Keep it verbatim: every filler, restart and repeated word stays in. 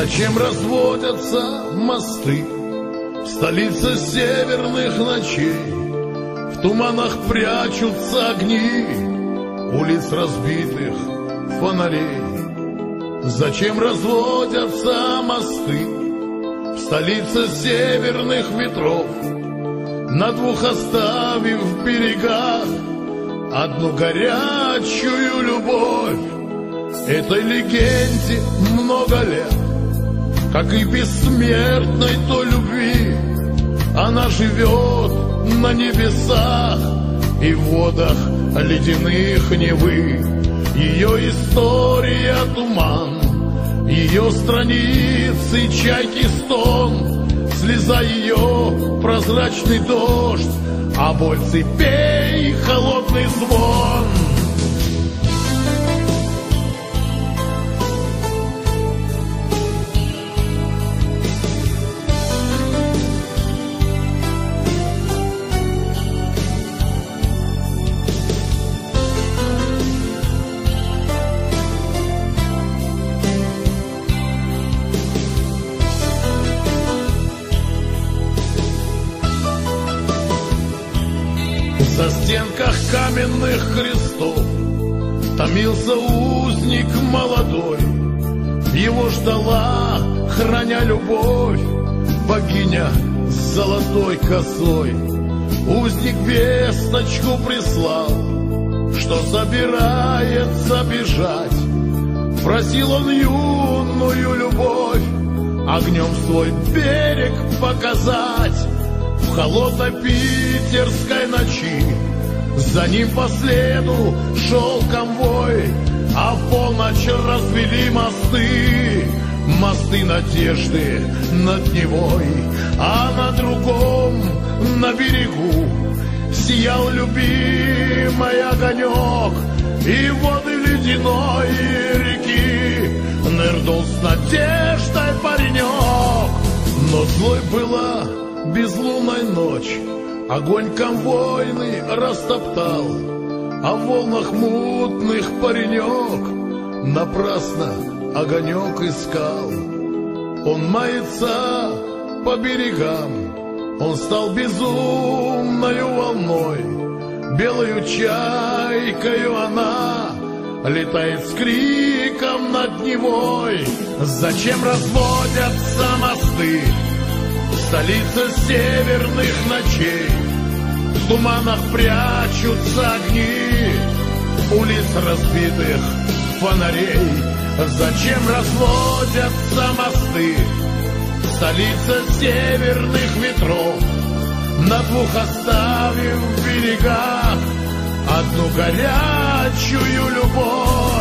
Зачем разводятся мосты в столице северных ночей? В туманах прячутся огни улиц разбитых фонарей. Зачем разводятся мосты в столице северных ветров, на двух оставив в берегах одну горячую любовь? Этой легенде много лет, как и бессмертной той любви. Она живет на небесах и в водах ледяных Невы. Ее история туман, ее страницы чайки стон, слеза ее прозрачный дождь, а боль цепей холодный звон. На стенках каменных крестов томился узник молодой. Его ждала, храня любовь, богиня с золотой косой. Узник весточку прислал, что собирается бежать. Просил он юную любовь огнем свой берег показать. В холодной питерской ночи за ним по следу шел конвой, а в полночь развели мосты, мосты надежды над Невой. А на другом, на берегу, сиял любимый огонек, и воды ледяной реки нырнул с надеждой паренек. Но злой была безлунная ночь, огонь конвойный растоптал, а в волнах мутных паренек напрасно огонек искал. Он мается по берегам, он стал безумною волной, белою чайкою она летает с криком над Невой. Зачем разводятся мосты в столице северных ночей? В туманах прячутся огни улиц разбитых фонарей. Зачем разводятся мосты в столице северных ветров, на двух оставив в берегах одну горячую любовь?